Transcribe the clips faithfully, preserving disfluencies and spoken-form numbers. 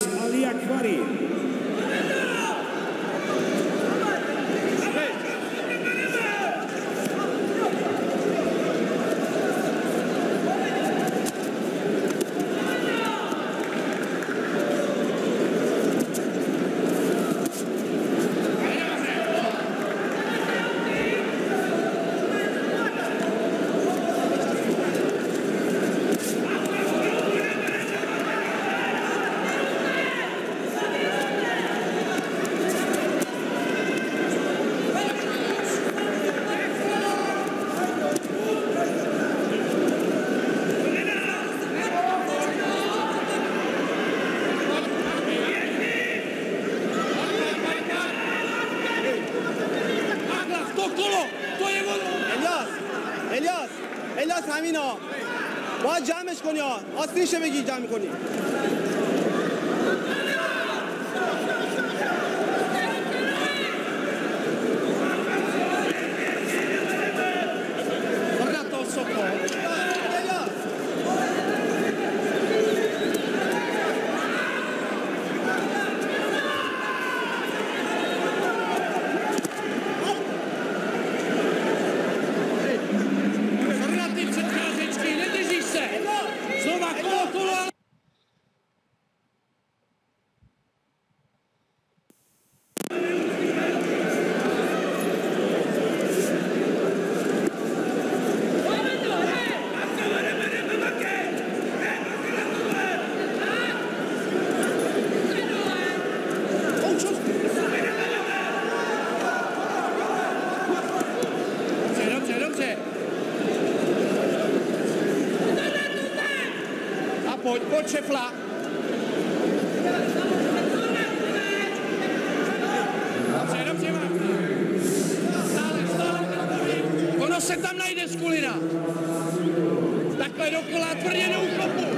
Ali Akbari. الیاس الیاس همینا باید جمعش کنی ها آستینشه بگی جمع کنی Pojď, pojď Šefla. Dobře, dobře, má. Stále, stále. Ono se tam najde, Skulina. Takhle dokola, tvrdě do uchopu.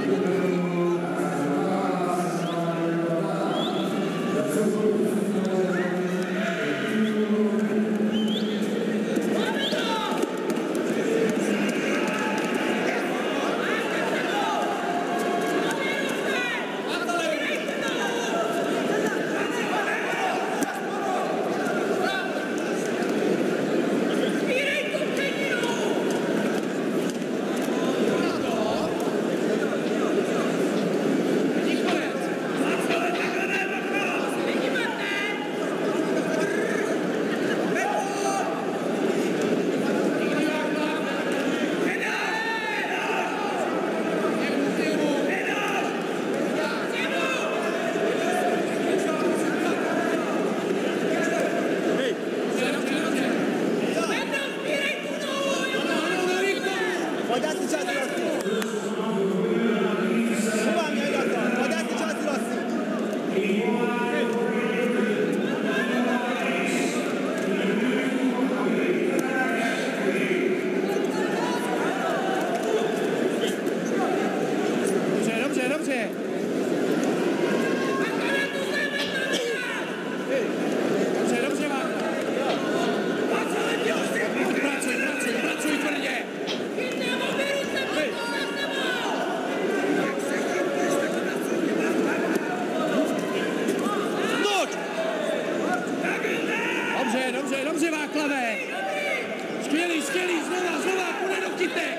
Dobře, dobře, Václavé. Skvělý, skvělý, znova, znova, půjde do kytek.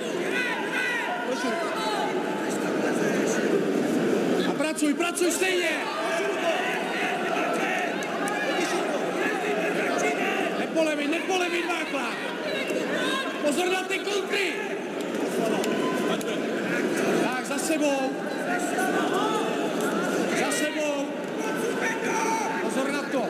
A pracuj, pracuj stejně. Nepolevit, nepolevit, Václav. Pozor na ty kontry. Tak, za sebou. Za sebou. Pozor na to.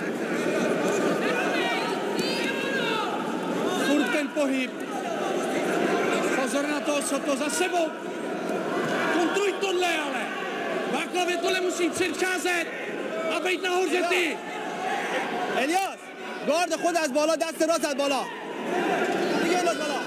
Furt ten pohyb. Pozor na to, co to za sebou. Kontruj tohle, ale. Václavě tohle musí předcházet a být nahoře ty. الیاس گارد خود از بالا دست راست از بالا دیگه انداز بالا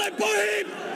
Tohle je pohyb!